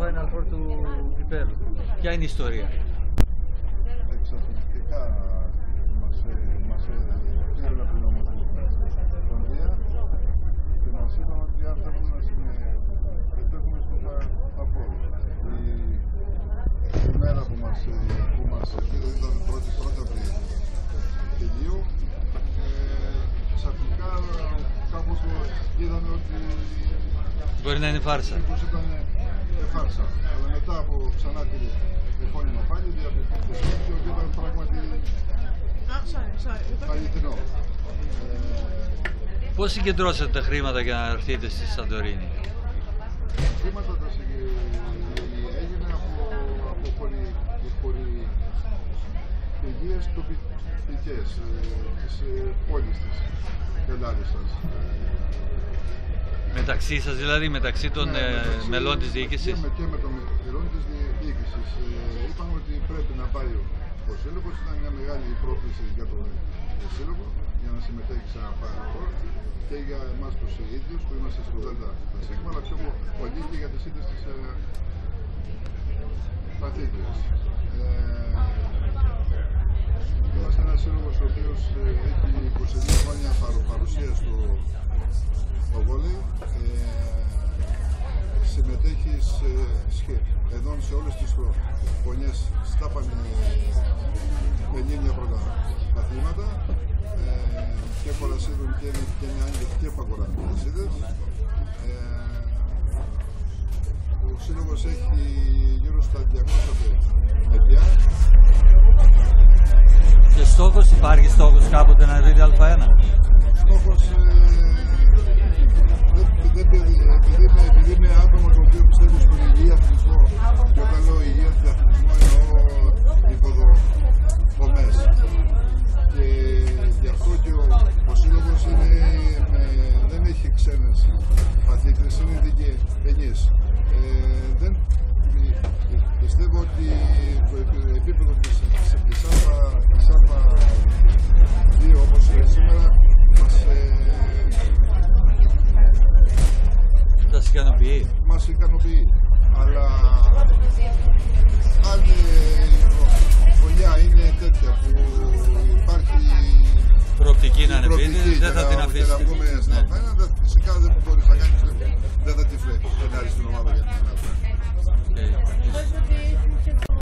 Final Four του Κυπέλλου. Ποια είναι η ιστορία? Εξαφνιστικά μας πήραν από την Ομοσπονδία και μας είπαν ότι αν θέλουμε να συμμετέχουμε στο Final η μέρα που μας πήρε ήταν 1η Απριλίου και 2. Ξαφνικά κάπως είδαμε ότι μπορεί να είναι φάρσα. Ήταν φάρσα. Αλλά μετά από ξανά την επώνυμα πάλι διαπιστώθηκε ότι ήταν πράγματι αληθινό. Πώς συγκεντρώσατε τα χρήματα για να έρθετε στη Σαντορίνη? Τα χρήματα έγινε από χορηγίες τοπικές της πόλης της Ελλάδισσας. Μεταξύ σας δηλαδή, μεταξύ των μελών της διοίκησης? Και με των μελών της διοίκησης. Είπαμε ότι πρέπει να πάει ο σύλλογος. Ήταν μια μεγάλη πρόκληση για τον σύλλογο για να συμμετέχει σε ένα Final Four και για εμάς τους ίδιους που είμαστε στο Δέλτα Σίγμα, αλλά πιο πολύ και για τις ίδιες τις παθήτριες. Είμαστε ένας σύλλογος ο οποίος έχει 22 χρόνια παρουσία στο βόλεϊ. Συμμετέχει σχεδόν σε όλες τις χρονιές στα πανελλήνια πρωταθλήματα και κορασίδων και νεάνιες και παγκορασίδες. Ο σύλλογος έχει γύρω στα 200 παιδιά. Και υπάρχει στόχος κάποτε να δείτε Α1? Στόχος επειδή είναι άτομο το οποίο πιστεύει στον υγιή αθλητισμό, και όταν λέω υγιή αθλητισμό εννοώ υποδομές, και γι' αυτό και ο σύλλογος δεν έχει ξένες αθλήτες, είναι δικαιενείς. Πιστεύω ότι το επίπεδο της Α2 όπως είναι σήμερα μας ικανοποιεί, αλλά αν η χρονιά είναι τέτοια που υπάρχει προοπτική να ανεβαίνει, δεν θα την αφήσει. Και να βγούμε στην Α1, φυσικά δεν μπορείς να κάνεις, δεν θα τη φρενάρεις την ομάδα για την Ελλάδα.